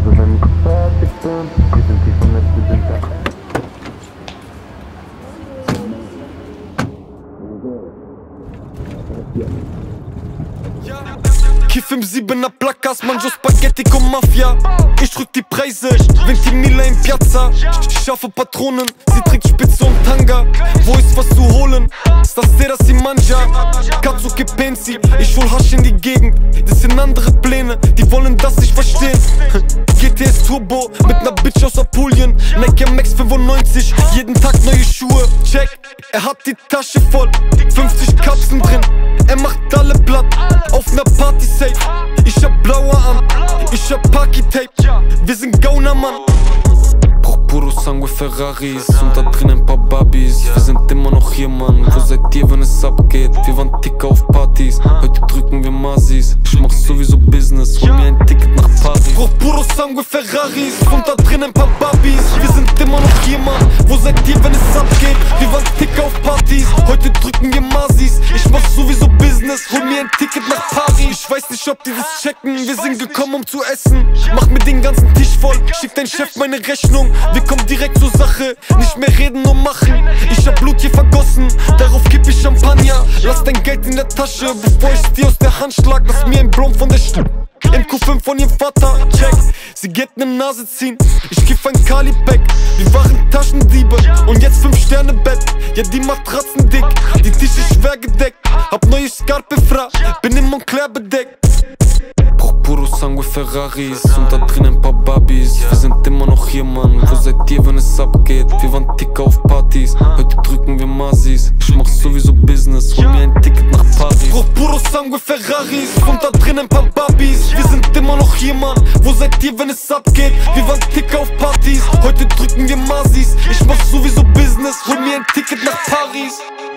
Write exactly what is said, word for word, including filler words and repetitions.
Also wenn ich fertig bin, wir sind die von letzten Winter. Kiff im siebener Placas, Mangio Spaghetti con Mafia. Ich drück die Preise, Ventimila in Piazza. Scharfe Patronen, sie trägt Spitze und Tanga. Wo ist was zu holen? Stasera si mangia, Katsu che pensi. Ich hol Hasch in die Gegend, das sind andere Pläne. Die wollen, dass ich verstehen. G T S Turbo mit ner Bitch aus Apulien. Nike Max fünfundneunzig, jeden Tag neue Schuhe. Check, er hat die Tasche voll, fünfzig Kapseln drin. Er macht alle platt, auf ner Party safe. Ich hab blaue an, ich hab Paki-Tape. Wir sind Gauner, Mann. Brauch puro Sangue Ferraris und da drin ein paar Barbies. Wir sind immer noch hier, Mann. Wo seid ihr, wenn es abgeht? Wir waren Ticker auf Partys, heute drücken wir Masis. Ich mach sowieso Business, hol mir ein Ticket nach Paris. Brauch puro Sangue Ferraris und da drin ein paar Barbies. Wir sind immer noch hier, Mann. Wo seid ihr, wenn es abgeht? Wir waren Ticker auf Partys, heute drücken wir Masis. Ich mach sowieso Business, hol mir ein Ticket nach Paris. Ich weiß nicht, ob die das checken, wir sind gekommen, um zu essen. Mach mir den ganzen Tisch voll, schick dein Chef meine Rechnung. Wir kommen direkt zur Sache, nicht mehr reden, nur machen. Ich hab Blut hier vergossen, darauf kipp ich Champagner. Lass dein Geld in der Tasche, bevor ich dir aus der Hand schlag. Lass mir ein Blom von der St... M Q fünf von ihrem Vater, check. Sie geht ne Nase ziehen, ich kiff ein Kali-Pack. Wir waren Taschendiebe und jetzt fünf Sterne Bett. Ja, die Matratzen dick, die Tische schwer gedeckt. Hab neue Scarpe fra, bin im Moncler bedeckt. Brauch puro Sangue Ferraris und da drin ein paar Barbies. Wir sind immer noch hier, Mann. Wo seid ihr, wenn es abgeht? Wir waren Ticker auf Partys, heute drücken wir Masis. Ich mach sowieso Business, hol mir ein Ticket nach Paris. Brauch puro Sangue Ferraris und da drin ein paar Barbies. Wir sind immer noch hier, Mann. Wo seid ihr, wenn es abgeht? Wir waren Ticker auf Partys, heute drücken wir Masis. Ich mach sowieso Business, hol mir ein Ticket nach Paris.